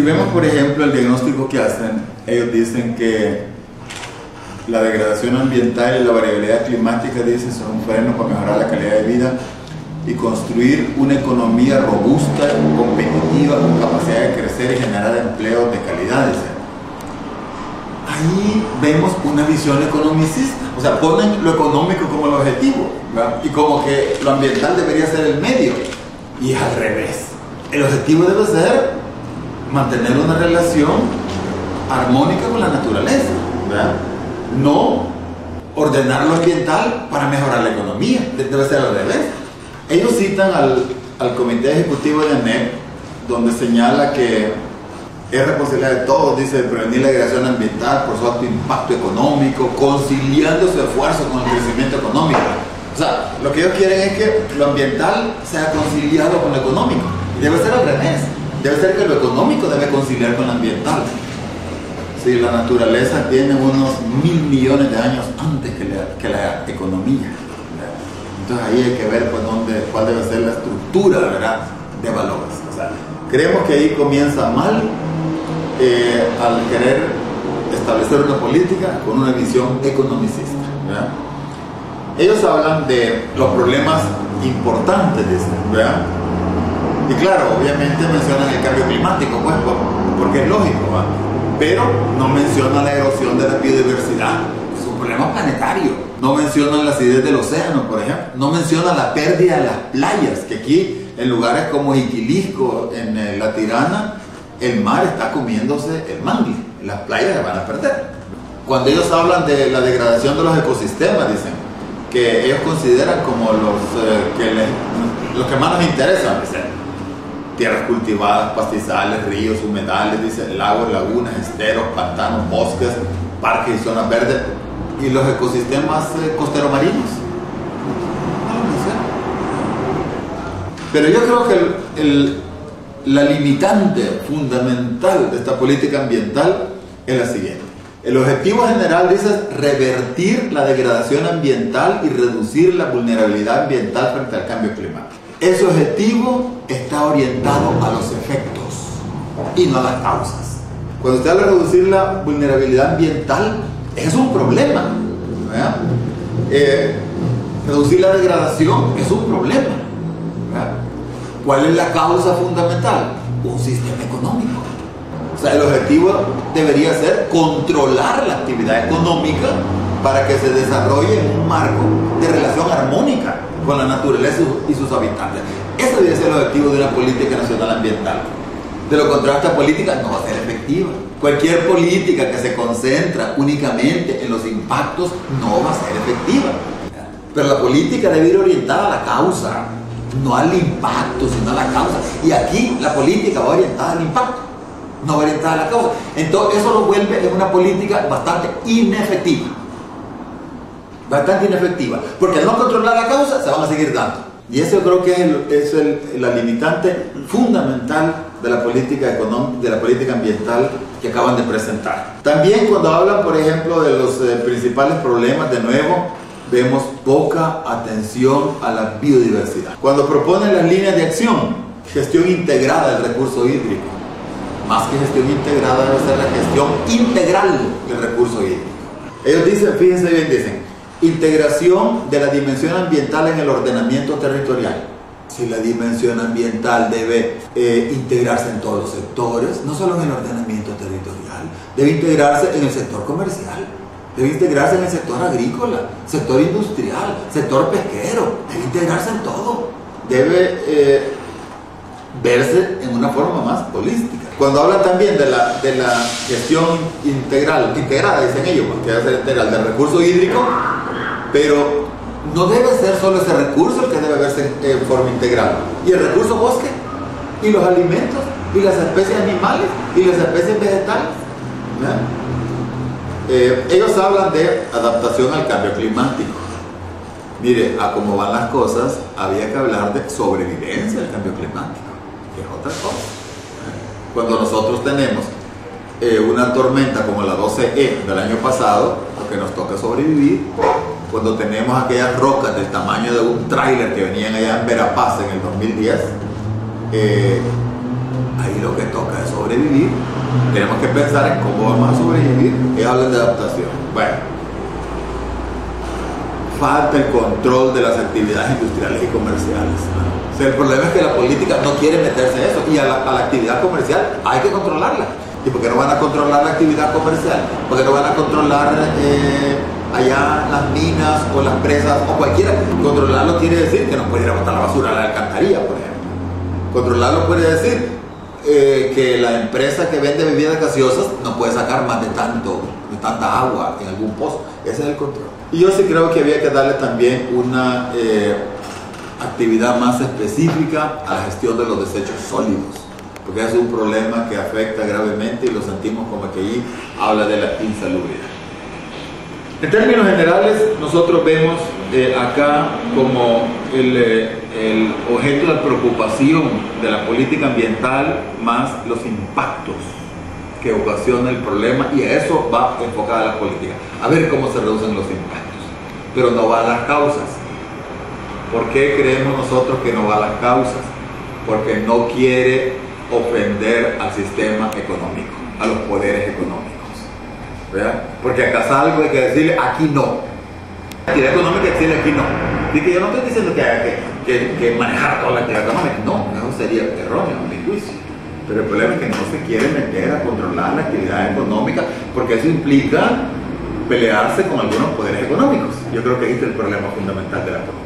vemos, por ejemplo, el diagnóstico que hacen, ellos dicen que la degradación ambiental y la variabilidad climática, dicen, son un freno para mejorar la calidad de vida y construir una economía robusta, competitiva, con capacidad de crecer y generar empleos de calidad, dicen. Ahí vemos una visión economicista, o sea, ponen lo económico como el objetivo, ¿verdad? Y como que lo ambiental debería ser el medio, y es al revés. El objetivo debe ser mantener una relación armónica con la naturaleza, ¿verdad? No ordenar lo ambiental para mejorar la economía, debe ser al revés. Ellos citan al Comité Ejecutivo de ANEP, donde señala que es responsabilidad de todos, dice, prevenir la degradación ambiental por su alto impacto económico, conciliando su esfuerzo con el crecimiento económico. O sea, lo que ellos quieren es que lo ambiental sea conciliado con lo económico. Y debe ser al revés. Debe ser que lo económico debe conciliar con lo ambiental. Sí, la naturaleza tiene unos 1.000 millones de años antes que la economía. Entonces ahí hay que ver pues, cuál debe ser la estructura, ¿verdad?, de valores. O sea, creemos que ahí comienza mal al querer establecer una política con una visión economicista, ¿verdad? Ellos hablan de los problemas importantes, dicen, ¿verdad? Y claro, obviamente mencionan el cambio climático, pues, porque es lógico, ¿verdad? Pero no mencionan la erosión de la biodiversidad, es un problema planetario. No mencionan la acidez del océano, por ejemplo. No mencionan la pérdida de las playas, que aquí, en lugares como Iquilisco, en La Tirana, el mar está comiéndose el mangle. Las playas se van a perder. Cuando ellos hablan de la degradación de los ecosistemas, dicen que ellos consideran como los que más nos interesan, dicen. Tierras cultivadas, pastizales, ríos, humedales, dicen, lagos, lagunas, esteros, pantanos, bosques, parques y zonas verdes. Y los ecosistemas costeros marinos. Pero yo creo que la limitante fundamental de esta política ambiental es la siguiente. El objetivo general dice es revertir la degradación ambiental y reducir la vulnerabilidad ambiental frente al cambio climático. Ese objetivo está orientado a los efectos y no a las causas. Cuando usted habla de reducir la vulnerabilidad ambiental, es un problema, ¿verdad? Reducir la degradación es un problema, ¿verdad? ¿Cuál es la causa fundamental? Un sistema económico. O sea, el objetivo debería ser controlar la actividad económica para que se desarrolle en un marco de relación armónica con la naturaleza y sus habitantes. Ese debe ser el objetivo de una política nacional ambiental. De lo contrario, esta política no va a ser efectiva. Cualquier política que se concentra únicamente en los impactos no va a ser efectiva. Pero la política debe ir orientada a la causa, no al impacto, sino a la causa. Y aquí la política va orientada al impacto, no va orientada a la causa. Entonces eso lo vuelve en una política bastante inefectiva. Bastante inefectiva. Porque al no controlar la causa, se van a seguir dando. Y eso yo creo que es la limitante fundamental de la política económica, de la política ambiental que acaban de presentar. También cuando hablan, por ejemplo, de los principales problemas, de nuevo, vemos poca atención a la biodiversidad. Cuando proponen las líneas de acción, gestión integrada del recurso hídrico, más que gestión integrada debe ser la gestión integral del recurso hídrico. Ellos dicen, fíjense bien, dicen, integración de la dimensión ambiental en el ordenamiento territorial. Si la dimensión ambiental debe integrarse en todos los sectores, no solo en el ordenamiento territorial, debe integrarse en el sector comercial, debe integrarse en el sector agrícola, sector industrial, sector pesquero, debe integrarse en todo, debe verse en una forma más holística. Cuando hablan también de la gestión integrada, dicen ellos, que debe ser integral del recurso hídrico, pero no debe ser solo ese recurso el que debe verse en forma integral. Y el recurso bosque, y los alimentos, y las especies animales, y las especies vegetales. Ellos hablan de adaptación al cambio climático. Mire, a cómo van las cosas, había que hablar de sobrevivencia al cambio climático, que es otra cosa. Cuando nosotros tenemos una tormenta como la 12E del año pasado, lo que nos toca sobrevivir. Cuando tenemos aquellas rocas del tamaño de un tráiler que venían allá en Verapaz en el 2010, ahí lo que toca es sobrevivir. Tenemos que pensar en cómo vamos a sobrevivir. Ellos hablan de adaptación. Bueno, falta el control de las actividades industriales y comerciales, ¿no? O sea, el problema es que la política no quiere meterse en eso, y a la actividad comercial hay que controlarla. ¿Y por qué no van a controlar la actividad comercial? ¿Por qué no van a controlar allá las minas o las presas o cualquiera? Controlarlo quiere decir que no puede ir a botar la basura a la alcantarilla, por ejemplo. Controlarlo puede decir que la empresa que vende bebidas gaseosas no puede sacar más de tanta agua en algún pozo. Ese es el control. Y yo sí creo que había que darle también una actividad más específica a la gestión de los desechos sólidos, porque es un problema que afecta gravemente y lo sentimos como que ahí habla de la insalubridad. En términos generales, nosotros vemos acá como el objeto de preocupación de la política ambiental más los impactos que ocasiona el problema, y a eso va enfocada la política, a ver cómo se reducen los impactos, pero no va a las causas. ¿Por qué creemos nosotros que no va a las causas? Porque no quiere ofender al sistema económico, a los poderes económicos, ¿verdad? Porque acá salgo hay que decirle aquí no. La actividad económica decirle aquí no. Y que yo no estoy diciendo que haya que manejar toda la actividad económica, no, eso sería erróneo a mi juicio. Pero el problema es que no se quiere meter a controlar la actividad económica, porque eso implica pelearse con algunos poderes económicos. Yo creo que ahí está el problema fundamental de la política.